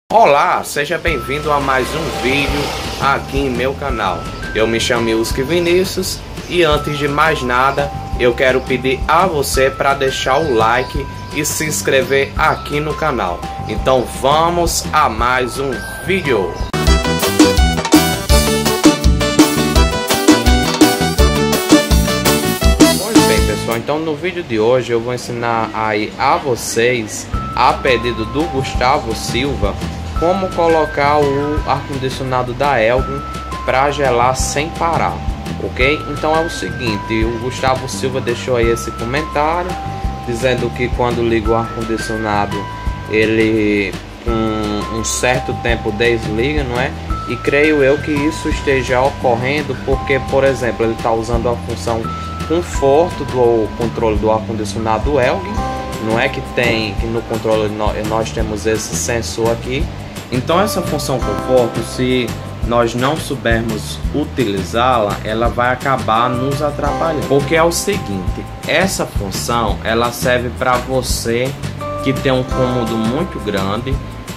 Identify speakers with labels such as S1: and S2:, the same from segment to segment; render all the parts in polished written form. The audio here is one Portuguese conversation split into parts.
S1: Olá, seja bem-vindo a mais um vídeo aqui em meu canal. Eu me chamo Yuski Vinícius e antes de mais nada, eu quero pedir a você para deixar o like e se inscrever aqui no canal. Então vamos a mais um vídeo. Pois bem, pessoal, então no vídeo de hoje eu vou ensinar aí a vocês, a pedido do Gustavo Silva, como colocar o ar-condicionado da Elgin para gelar sem parar, ok? Então é o seguinte, o Gustavo Silva deixou aí esse comentário dizendo que quando liga o ar-condicionado ele com um certo tempo desliga, não é? E creio eu que isso esteja ocorrendo porque, por exemplo, ele está usando a função conforto do controle do ar-condicionado Elgin, não é que no controle nós temos esse sensor aqui. Então essa função conforto, se nós não soubermos utilizá-la, ela vai acabar nos atrapalhando. Porque é o seguinte, essa função ela serve para você que tem um cômodo muito grande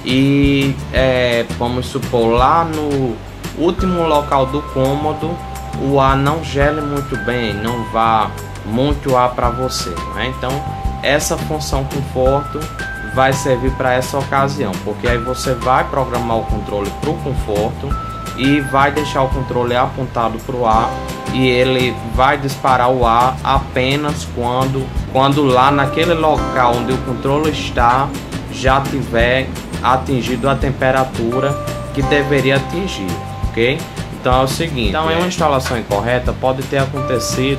S1: e vamos supor, lá no último local do cômodo o ar não gele muito bem, não vá muito ar para você, não é? Então essa função conforto vai servir para essa ocasião, porque aí você vai programar o controle para o conforto e vai deixar o controle apontado para o ar e ele vai disparar o ar apenas quando lá naquele local onde o controle está já tiver atingido a temperatura que deveria atingir, ok? Então é o seguinte, então uma instalação incorreta pode ter acontecido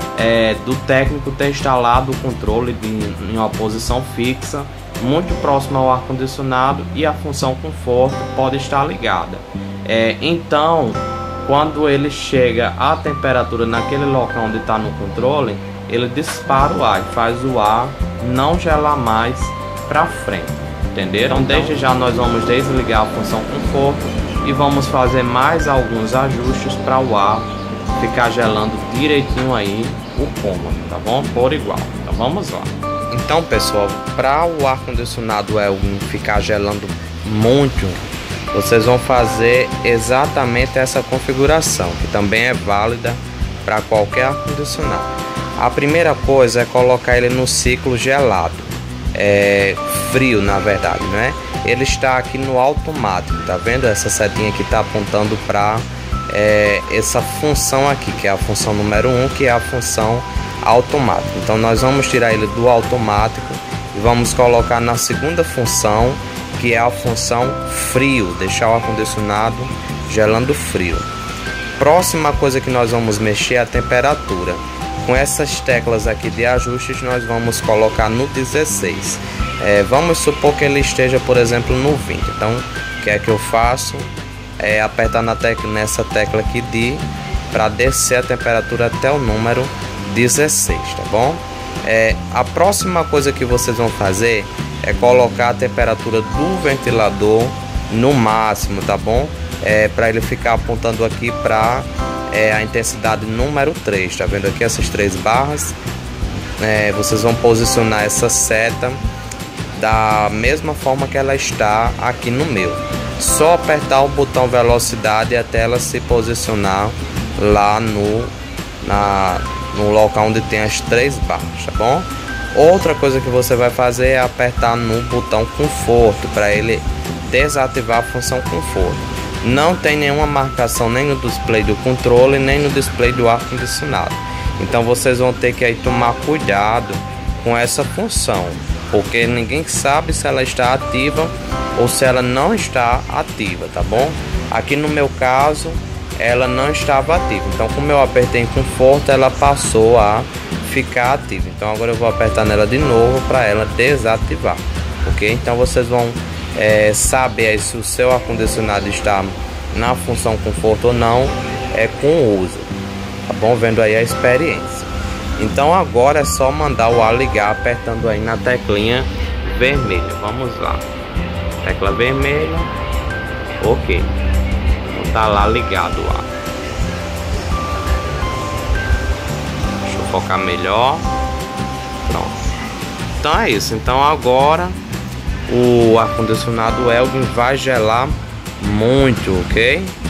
S1: do técnico ter instalado o controle em uma posição fixa muito próximo ao ar-condicionado e a função conforto pode estar ligada. Então, quando ele chega à temperatura naquele local onde está no controle, ele dispara o ar e faz o ar não gelar mais para frente, entenderam? Então, desde já nós vamos desligar a função conforto e vamos fazer mais alguns ajustes para o ar ficar gelando direitinho aí o cômodo, tá bom? Por igual. Então vamos lá. Então, pessoal, para o ar-condicionado Elgin ficar gelando muito, vocês vão fazer exatamente essa configuração, que também é válida para qualquer ar-condicionado. A primeira coisa é colocar ele no ciclo gelado, frio na verdade, né? Ele está aqui no automático, tá vendo? Essa setinha que está apontando para essa função aqui, que é a função número 1, que é a função automático. Então nós vamos tirar ele do automático e vamos colocar na segunda função, que é a função frio, deixar o ar-condicionado gelando frio. Próxima coisa que nós vamos mexer é a temperatura. Com essas teclas aqui de ajustes nós vamos colocar no 16. Vamos supor que ele esteja, por exemplo, no 20. Então o que é que eu faço? Apertar nessa tecla aqui para descer a temperatura até o número 16, tá bom? A próxima coisa que vocês vão fazer é colocar a temperatura do ventilador no máximo, tá bom? Para ele ficar apontando aqui para a intensidade número 3, tá vendo aqui essas 3 barras? Vocês vão posicionar essa seta da mesma forma que ela está aqui no meu. Só apertar o botão velocidade até ela se posicionar lá no local onde tem as 3 barras, tá bom? Outra coisa que você vai fazer é apertar no botão conforto para ele desativar a função conforto. Não tem nenhuma marcação nem no display do controle nem no display do ar-condicionado. Então vocês vão ter que aí tomar cuidado com essa função, porque ninguém sabe se ela está ativa ou se ela não está ativa, tá bom? Aqui no meu caso ela não estava ativa, então como eu apertei em conforto ela passou a ficar ativa. Então agora eu vou apertar nela de novo para ela desativar, ok? Então vocês vão saber aí se o seu ar-condicionado está na função conforto ou não com o uso, tá bom? Vendo aí a experiência. Então agora é só mandar o ar ligar apertando aí na teclinha vermelha. Vamos lá, tecla vermelha, ok. Tá lá ligado o ar. Deixa eu focar melhor. Pronto. Então é isso. Então agora o ar-condicionado Elgin vai gelar muito, ok?